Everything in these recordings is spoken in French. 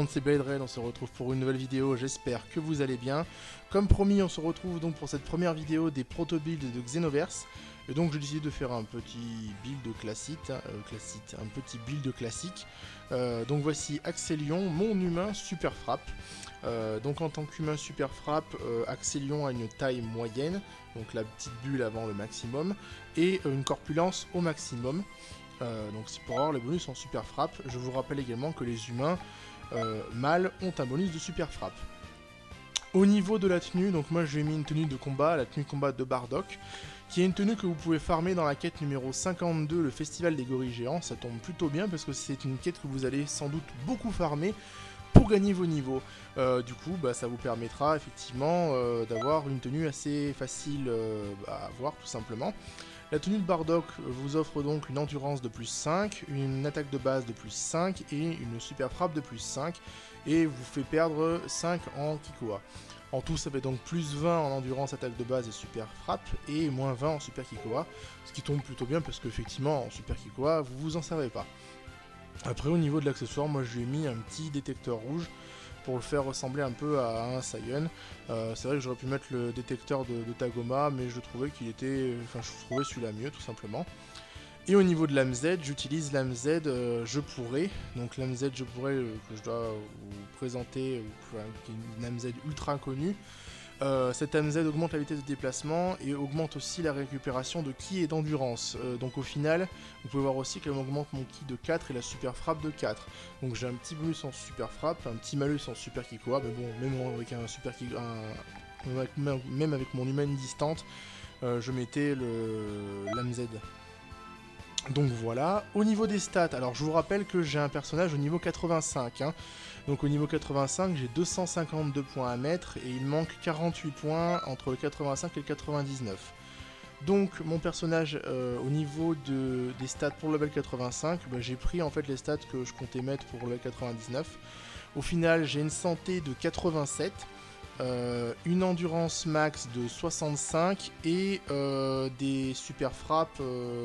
monde, c'est Blade Red, on se retrouve pour une nouvelle vidéo, j'espère que vous allez bien. Comme promis, on se retrouve donc pour cette première vidéo des proto-builds de Xenoverse. Et donc j'ai décidé de faire un petit build classique, donc voici Axelion, mon humain super frappe. Donc en tant qu'humain super frappe, Axelion a une taille moyenne, donc la petite bulle avant le maximum, et une corpulence au maximum. Donc c'est pour avoir le bonus en super frappe. Je vous rappelle également que les humains mâles ont un bonus de super frappe. Au niveau de la tenue, donc moi je lui ai mis une tenue de combat, la tenue de combat de Bardock, qui est une tenue que vous pouvez farmer dans la quête numéro 52, le festival des gorilles géants. Ça tombe plutôt bien parce que c'est une quête que vous allez sans doute beaucoup farmer pour gagner vos niveaux. Du coup, ça vous permettra effectivement d'avoir une tenue assez facile à avoir tout simplement. La tenue de Bardock vous offre donc une endurance de plus 5, une attaque de base de plus 5 et une super frappe de plus 5 et vous fait perdre 5 en Kikoa. En tout, ça fait donc plus 20 en endurance, attaque de base et super frappe et moins 20 en super Kikoa, ce qui tombe plutôt bien parce qu'effectivement en super Kikoa vous vous en servez pas. Après au niveau de l'accessoire, moi je lui ai mis un petit détecteur rouge pour le faire ressembler un peu à un Saiyan. C'est vrai que j'aurais pu mettre le détecteur de Tagoma, mais je trouvais qu'il était... Enfin, je trouvais celui-là mieux, tout simplement. Et au niveau de l'âme Z, j'utilise l'âme Z Je pourrais. Donc l'âme Z Je pourrais, que je dois vous présenter, qui est une âme Z ultra connue. Cette âme Z augmente la vitesse de déplacement et augmente aussi la récupération de ki et d'endurance. Donc au final, vous pouvez voir aussi qu'elle augmente mon ki de 4 et la super frappe de 4. Donc j'ai un petit bonus en super frappe, un petit malus en super Kikoa, mais bon, même avec un super même avec mon humaine distante, je mettais l'âme Z. Donc voilà, au niveau des stats, alors je vous rappelle que j'ai un personnage au niveau 85, hein. Donc au niveau 85, j'ai 252 points à mettre et il manque 48 points entre le 85 et le 99. Donc mon personnage au niveau des stats pour le level 85, j'ai pris en fait les stats que je comptais mettre pour le level 99. Au final, j'ai une santé de 87, une endurance max de 65 et des super frappes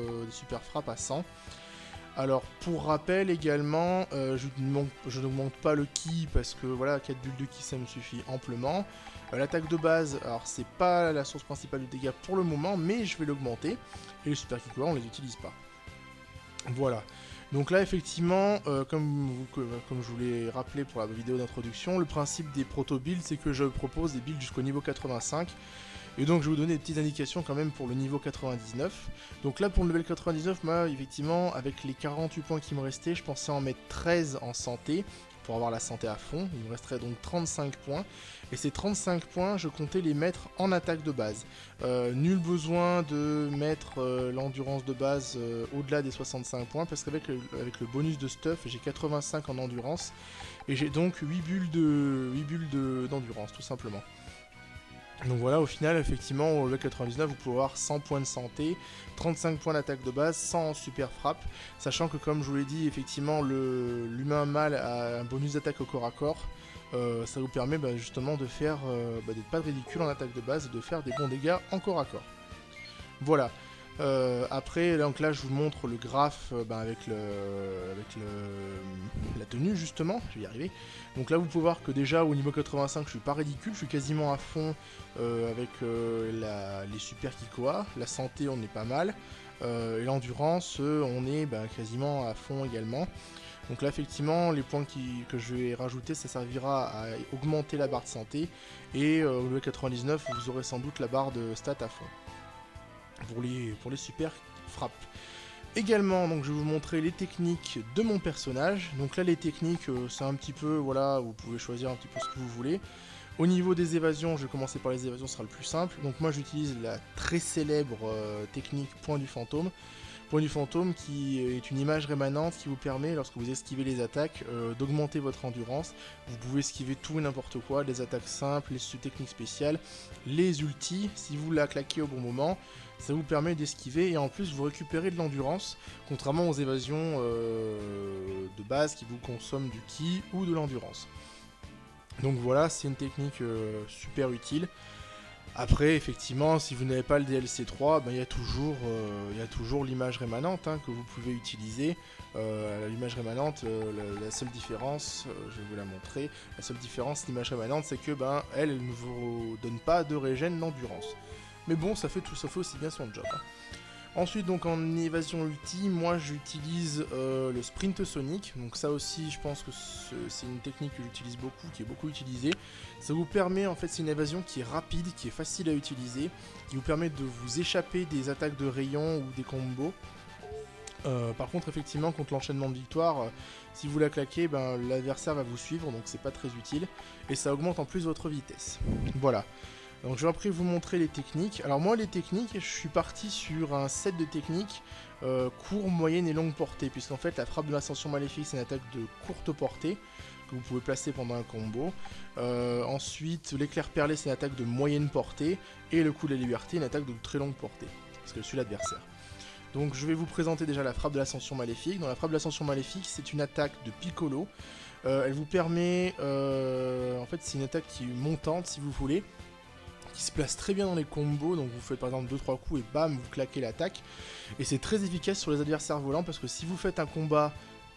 à 100. Alors pour rappel également, je n'augmente pas le ki parce que voilà, 4 bulles de ki ça me suffit amplement. L'attaque de base, alors c'est pas la source principale du dégât pour le moment, mais je vais l'augmenter. Et les super Kikoa on les utilise pas. Voilà. Donc là effectivement, comme je vous l'ai rappelé pour la vidéo d'introduction, le principe des proto-builds c'est que je propose des builds jusqu'au niveau 85. Et donc je vais vous donner des petites indications quand même pour le niveau 99. Donc là pour le level 99, moi effectivement avec les 48 points qui me restaient, je pensais en mettre 13 en santé pour avoir la santé à fond. Il me resterait donc 35 points. Et ces 35 points, je comptais les mettre en attaque de base. Nul besoin de mettre l'endurance de base au-delà des 65 points parce qu'avec le bonus de stuff, j'ai 85 en endurance. Et j'ai donc 8 bulles d'endurance tout simplement. Donc voilà, au final, effectivement, au level 99, vous pouvez avoir 100 points de santé, 35 points d'attaque de base, 100 en super frappe, sachant que comme je vous l'ai dit, effectivement, l'humain mâle a un bonus d'attaque au corps à corps. Ça vous permet justement de faire, d'être pas de ridicule en attaque de base et de faire des bons dégâts en corps à corps. Voilà. Après, donc là, je vous montre le graphe avec la tenue, justement, je vais y arriver. Donc là, vous pouvez voir que déjà, au niveau 85, je suis pas ridicule, je suis quasiment à fond avec les super Kikoa. La santé, on est pas mal. Et l'endurance, on est quasiment à fond également. Donc là, effectivement, les points que je vais rajouter, ça servira à augmenter la barre de santé. Et au niveau 99, vous aurez sans doute la barre de stats à fond. Pour les super frappes. Également, donc je vais vous montrer les techniques de mon personnage. Donc là, les techniques, c'est un petit peu, voilà, vous pouvez choisir un petit peu ce que vous voulez. Au niveau des évasions, je vais commencer par les évasions, ce sera le plus simple. Donc moi, j'utilise la très célèbre technique Point du Fantôme. Point du Fantôme qui est une image rémanente qui vous permet, lorsque vous esquivez les attaques, d'augmenter votre endurance. Vous pouvez esquiver tout et n'importe quoi, les attaques simples, les techniques spéciales, les ultis, si vous la claquez au bon moment. Ça vous permet d'esquiver et en plus vous récupérez de l'endurance, contrairement aux évasions de base qui vous consomment du ki ou de l'endurance. Donc voilà, c'est une technique super utile. Après, effectivement, si vous n'avez pas le DLC 3, ben, il y a toujours l'image rémanente hein, que vous pouvez utiliser. L'image rémanente, la seule différence, je vais vous la montrer, la seule différence, l'image rémanente, c'est que ben, elle ne vous donne pas de régène d'endurance. Mais bon, ça fait aussi bien son job. Hein. Ensuite, donc en évasion ulti, moi j'utilise le sprint sonic. Donc ça aussi, je pense que c'est une technique que j'utilise beaucoup, qui est beaucoup utilisée. Ça vous permet, en fait, c'est une évasion qui est rapide, qui est facile à utiliser, qui vous permet de vous échapper des attaques de rayon ou des combos. Par contre, effectivement, contre l'enchaînement de victoire, si vous la claquez, ben, l'adversaire va vous suivre, donc c'est pas très utile. Et ça augmente en plus votre vitesse. Voilà. Donc je vais après vous montrer les techniques. Alors moi les techniques, je suis parti sur un set de techniques court, moyenne et longue portée. Puisqu'en fait la frappe de l'ascension maléfique c'est une attaque de courte portée que vous pouvez placer pendant un combo. Ensuite l'éclair perlé c'est une attaque de moyenne portée. Et le coup de la liberté une attaque de très longue portée. Parce que je suis l'adversaire. Donc je vais vous présenter déjà la frappe de l'ascension maléfique. Dans la frappe de l'ascension maléfique c'est une attaque de piccolo. Elle vous permet... en fait c'est une attaque qui est montante si vous voulez. Qui se place très bien dans les combos, donc vous faites par exemple 2-3 coups et bam, vous claquez l'attaque. Et c'est très efficace sur les adversaires volants parce que si vous faites un combat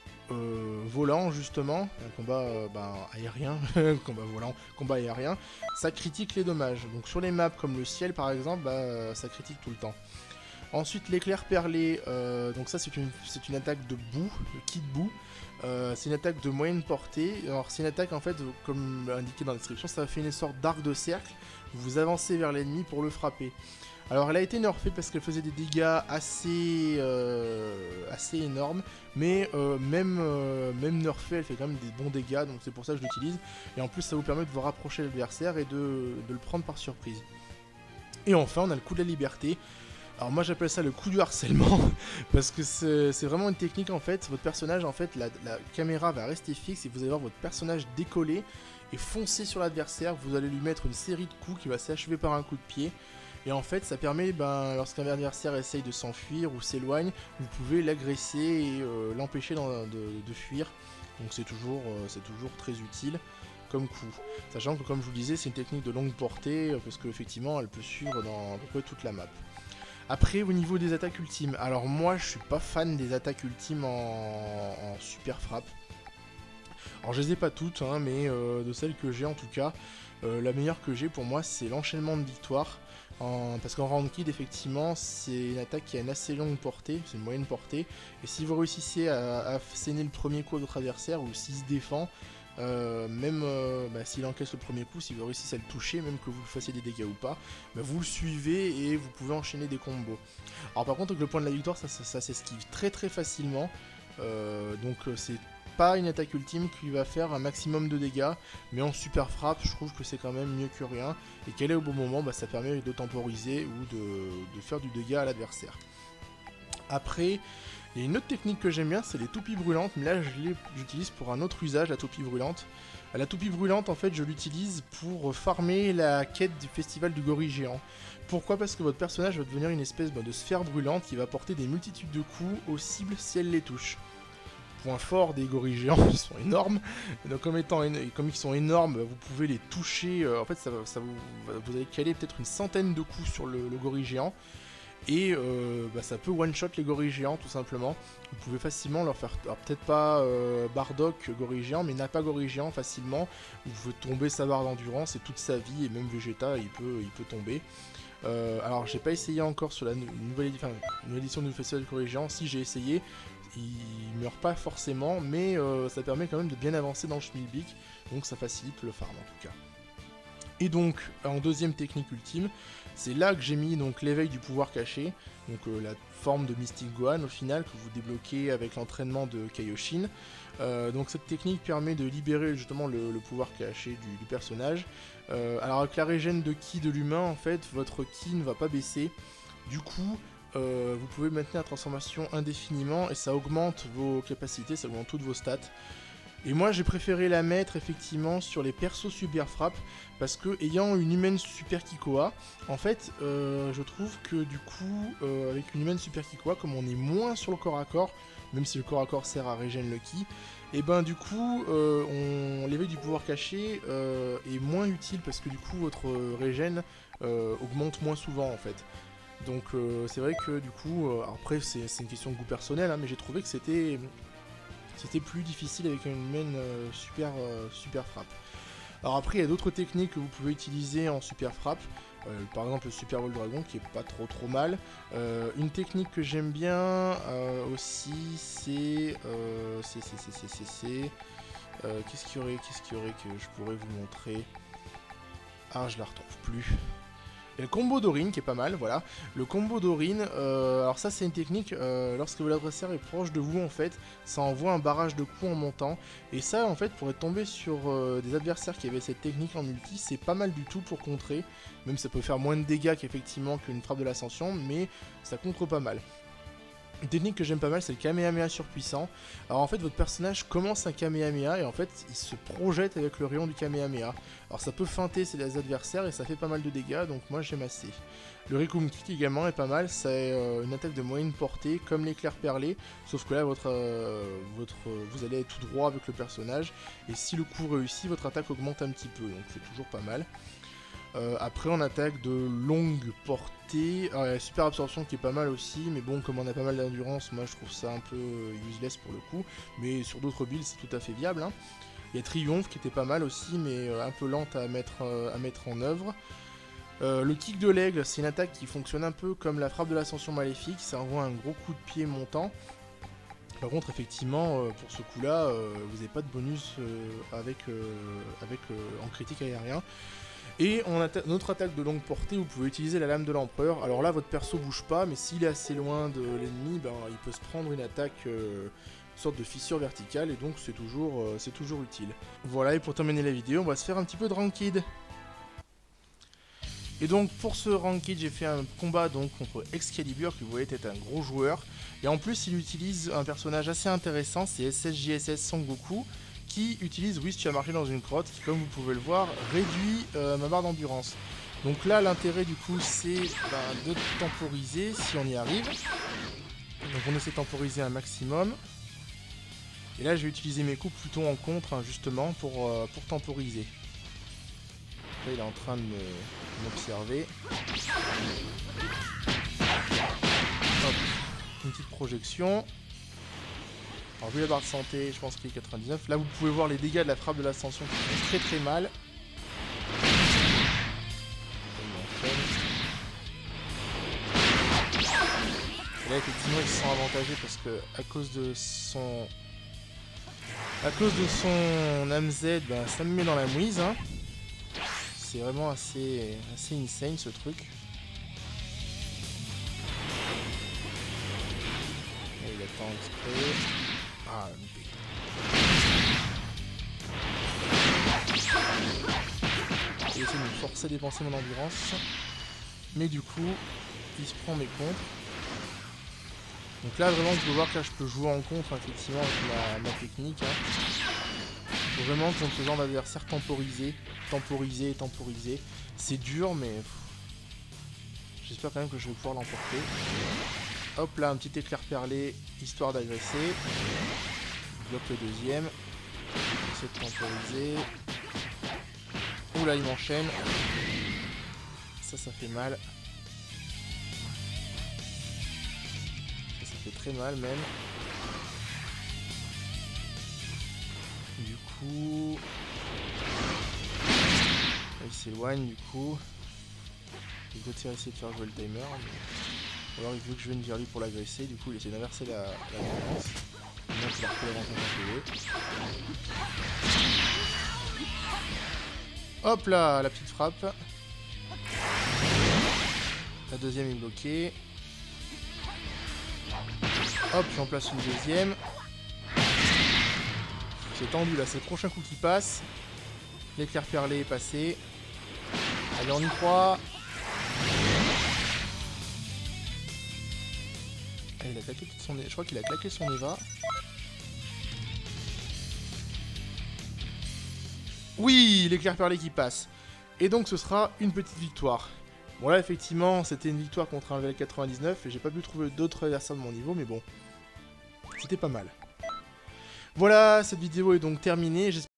volant justement, un combat aérien, combat volant, combat aérien, ça critique les dommages. Donc sur les maps comme le ciel par exemple, ça critique tout le temps. Ensuite l'éclair perlé, donc ça c'est une attaque de boue, de kit boue. C'est une attaque de moyenne portée. Alors c'est une attaque en fait, comme indiqué dans la description, ça fait une sorte d'arc de cercle. Vous avancez vers l'ennemi pour le frapper. Alors elle a été nerfée parce qu'elle faisait des dégâts assez énormes, mais même nerfée, elle fait quand même des bons dégâts, donc c'est pour ça que je l'utilise. Et en plus ça vous permet de vous rapprocher de l'adversaire et de le prendre par surprise. Et enfin on a le coup de la liberté. Alors moi j'appelle ça le coup du harcèlement parce que c'est vraiment une technique en fait. Votre personnage en fait, la caméra va rester fixe et vous allez voir votre personnage décoller et foncer sur l'adversaire. Vous allez lui mettre une série de coups qui va s'achever par un coup de pied. Et en fait ça permet, lorsqu'un adversaire essaye de s'enfuir ou s'éloigne, vous pouvez l'agresser et l'empêcher de fuir. Donc c'est toujours très utile comme coup. Sachant que comme je vous le disais c'est une technique de longue portée parce qu'effectivement elle peut suivre dans à peu près toute la map. Après, au niveau des attaques ultimes, alors moi je suis pas fan des attaques ultimes en super frappe. Alors je les ai pas toutes, hein, mais de celles que j'ai en tout cas, la meilleure que j'ai pour moi c'est l'enchaînement de victoire. Parce qu'en ranked effectivement c'est une attaque qui a une assez longue portée, c'est une moyenne portée. Et si vous réussissez à asséner le premier coup à votre adversaire ou s'il se défend, s'il encaisse le premier coup, si vous réussissez à le toucher, même que vous fassiez des dégâts ou pas, vous le suivez et vous pouvez enchaîner des combos. Alors par contre avec le point de la victoire ça s'esquive très très facilement, donc c'est pas une attaque ultime qui va faire un maximum de dégâts, mais en super frappe je trouve que c'est quand même mieux que rien, et qu'elle est au bon moment, ça permet de temporiser ou de faire du dégât à l'adversaire. Après, il y a une autre technique que j'aime bien, c'est les toupies brûlantes, mais là j'utilise pour un autre usage la toupie brûlante. La toupie brûlante en fait je l'utilise pour farmer la quête du festival du gorille géant. Pourquoi? Parce que votre personnage va devenir une espèce de sphère brûlante qui va porter des multitudes de coups aux cibles si elle les touche. Point fort des gorilles géants, ils sont énormes, donc comme ils sont énormes, vous pouvez les toucher, en fait vous allez caler peut-être une centaine de coups sur le gorille géant. Et ça peut one-shot les gorilles géants tout simplement. Vous pouvez facilement leur faire, alors peut-être pas Bardock gorille géant, mais Nappa gorille géant facilement. Vous pouvez tomber sa barre d'endurance et toute sa vie, et même Vegeta il peut tomber. Alors j'ai pas essayé encore sur la nouvelle édition du festival du gorille géant. Si j'ai essayé, il meurt pas forcément, mais ça permet quand même de bien avancer dans le schmilblick, donc ça facilite le farm en tout cas. Et donc en deuxième technique ultime, c'est là que j'ai mis l'éveil du pouvoir caché, donc la forme de Mystic Gohan au final que vous débloquez avec l'entraînement de Kaioshin. Donc cette technique permet de libérer justement le pouvoir caché du personnage. Alors avec la régène de ki de l'humain en fait, votre ki ne va pas baisser. Du coup, vous pouvez maintenir la transformation indéfiniment et ça augmente vos capacités, ça augmente toutes vos stats. Et moi j'ai préféré la mettre effectivement sur les persos super frappe parce que ayant une humaine super Kikoa, en fait je trouve que du coup avec une humaine super Kikoa, comme on est moins sur le corps à corps, même si le corps à corps sert à régénérer le ki, Et ben du coup, l'éveil du pouvoir caché est moins utile parce que du coup votre régène augmente moins souvent en fait. Donc c'est vrai que du coup, après c'est une question de goût personnel, hein, mais j'ai trouvé que c'était plus difficile avec une main super frappe. Alors après il y a d'autres techniques que vous pouvez utiliser en super frappe. Par exemple le Super Vol Dragon qui est pas trop mal. Une technique que j'aime bien aussi c'est... qu'est-ce qu'il y aurait que je pourrais vous montrer? Ah je la retrouve plus. Et le combo d'Orin qui est pas mal, voilà. Le combo d'Orin, alors ça c'est une technique, lorsque l'adversaire est proche de vous en fait, ça envoie un barrage de coups en montant. Et ça en fait, pour être tombé sur des adversaires qui avaient cette technique en multi, c'est pas mal du tout pour contrer. Même ça peut faire moins de dégâts qu'effectivement qu'une frappe de l'ascension, mais ça contre pas mal. Une technique que j'aime pas mal, c'est le Kamehameha surpuissant. Alors en fait, votre personnage commence un Kamehameha et en fait, il se projette avec le rayon du Kamehameha. Alors ça peut feinter ses adversaires et ça fait pas mal de dégâts, donc moi j'aime assez. Le Ricum Kick également est pas mal, c'est une attaque de moyenne portée, comme l'éclair perlé, sauf que là, vous allez être tout droit avec le personnage, et si le coup réussit, votre attaque augmente un petit peu, donc c'est toujours pas mal. Après on attaque de longue portée, alors, il y a la super absorption qui est pas mal aussi, mais bon comme on a pas mal d'endurance, moi je trouve ça un peu useless pour le coup, mais sur d'autres builds c'est tout à fait viable. Hein. Il y a Triomphe qui était pas mal aussi, mais un peu lente à mettre en œuvre. Le kick de l'aigle, c'est une attaque qui fonctionne un peu comme la frappe de l'ascension maléfique, ça envoie un gros coup de pied montant. Par contre, effectivement, pour ce coup-là, vous n'avez pas de bonus en critique aérien. Et notre attaque de longue portée, vous pouvez utiliser la lame de l'empereur. Alors là, votre perso bouge pas, mais s'il est assez loin de l'ennemi, ben, il peut se prendre une attaque, une sorte de fissure verticale, et donc c'est toujours utile. Voilà, et pour terminer la vidéo, on va se faire un petit peu de Ranked. Et donc pour ce Ranked, j'ai fait un combat donc contre Excalibur, qui vous voyez être un gros joueur. Et en plus, il utilise un personnage assez intéressant, c'est SSJSS Sangoku, qui utilise oui, si tu as marché dans une grotte, qui comme vous pouvez le voir, réduit ma barre d'endurance. Donc là, l'intérêt du coup, c'est de temporiser, si on y arrive. Donc on essaie de temporiser un maximum. Et là, je vais utiliser mes coups plutôt en contre, hein, justement, pour temporiser. Là, il est en train de m'observer. Une petite projection. Alors vu la barre de santé, je pense qu'il est 99. Là vous pouvez voir les dégâts de la frappe de l'ascension qui font très mal. Et là effectivement ils se sont avantagés parce que à cause de son AMZ, ben, ça me met dans la mouise. Hein. C'est vraiment assez insane ce truc. Et il attend exprès. Ah, loupé. J'ai essayé de me forcer à dépenser mon endurance. Mais du coup, il se prend mes contres. Donc là, vraiment, je peux voir que là, je peux jouer en contre, effectivement, avec ma technique. Hein. Faut vraiment contre ce genre d'adversaire temporiser. C'est dur, mais... J'espère quand même que je vais pouvoir l'emporter. Hop là, un petit éclair perlé, histoire d'agresser. Bloque le deuxième. J'essaie de temporiser. Oula, il m'enchaîne. Ça fait mal. Ça fait très mal même. Du coup... il s'éloigne du coup. Il doit essayer de faire jouer le timer. Mais... alors il veut que je vienne vers lui pour l'agresser. Du coup il essaie d'inverser la violence. Maintenant il a repris l'avantage en PV. Hop là, la petite frappe. La deuxième est bloquée. Hop, j'en place une deuxième. C'est tendu là, c'est le prochain coup qui passe. L'éclair perlé est passé. Allez, on y croit. Ah, il a claqué toute son... Je crois qu'il a claqué son Eva. Oui, l'éclair perlé qui passe. Et donc ce sera une petite victoire. Bon là effectivement c'était une victoire contre un level 99 et j'ai pas pu trouver d'autres adversaires de mon niveau mais bon. C'était pas mal. Voilà, cette vidéo est donc terminée.